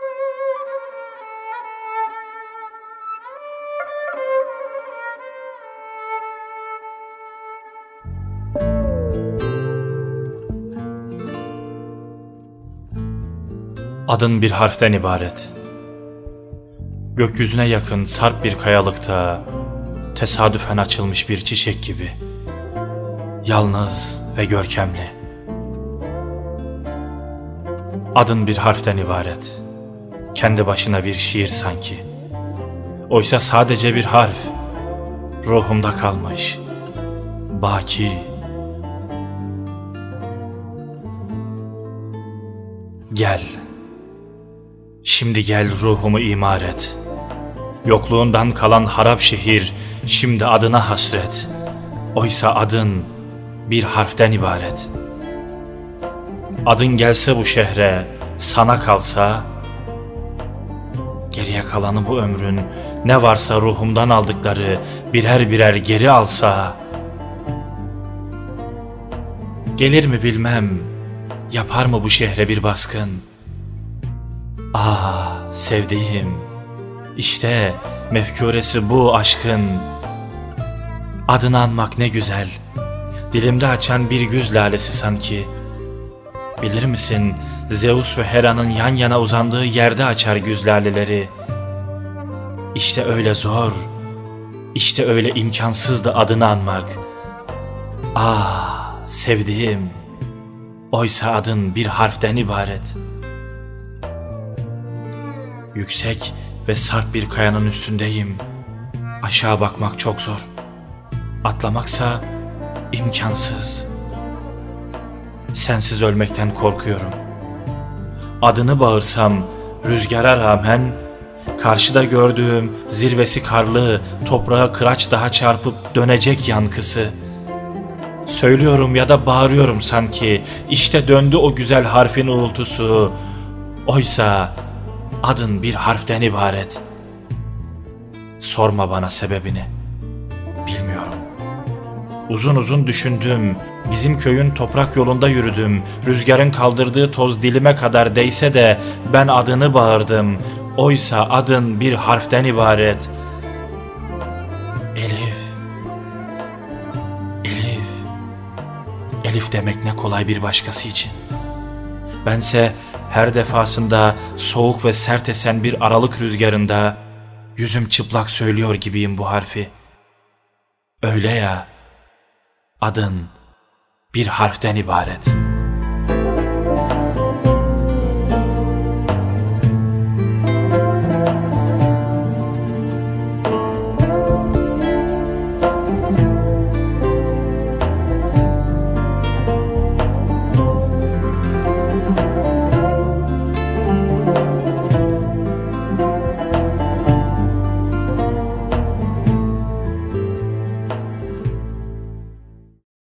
Adın bir harften ibaret. Gökyüzüne yakın sarp bir kayalıkta tesadüfen açılmış bir çiçek gibi. Yalnız ve görkemli. Adın bir harften ibaret. Kendi başına bir şiir sanki. Oysa sadece bir harf. Ruhumda kalmış. Baki. Gel. Şimdi gel ruhumu imar et. Yokluğundan kalan harap şehir şimdi adına hasret. Oysa adın bir harften ibaret. Adın gelse bu şehre, sana kalsa, geriye kalanı bu ömrün ne varsa ruhumdan aldıkları birer birer geri alsa, gelir mi bilmem, yapar mı bu şehre bir baskın? Ah sevdiğim, işte mefkuresi bu aşkın. Adını anmak ne güzel, dilimde açan bir güz lalesi sanki. Bilir misin, Zeus ve Hera'nın yan yana uzandığı yerde açar güz laleleri. İşte öyle zor, işte öyle imkansızdı adını anmak. Ah sevdiğim, oysa adın bir harften ibaret. Yüksek ve sarp bir kayanın üstündeyim. Aşağı bakmak çok zor. Atlamaksa imkansız. Sensiz ölmekten korkuyorum. Adını bağırsam rüzgara rağmen, karşıda gördüğüm zirvesi karlı toprağa kıraç daha çarpıp dönecek yankısı. Söylüyorum ya da bağırıyorum sanki, işte döndü o güzel harfin uğultusu. Oysa adın bir harften ibaret. Sorma bana sebebini. Bilmiyorum. Uzun uzun düşündüm. Bizim köyün toprak yolunda yürüdüm. Rüzgarın kaldırdığı toz dilime kadar değse de ben adını bağırdım. Oysa adın bir harften ibaret. Elif. Elif. Elif demek ne kolay bir başkası için. Bense her defasında soğuk ve sert esen bir aralık rüzgarında yüzüm çıplak söylüyor gibiyim bu harfi. Öyle ya, adın bir harften ibaret.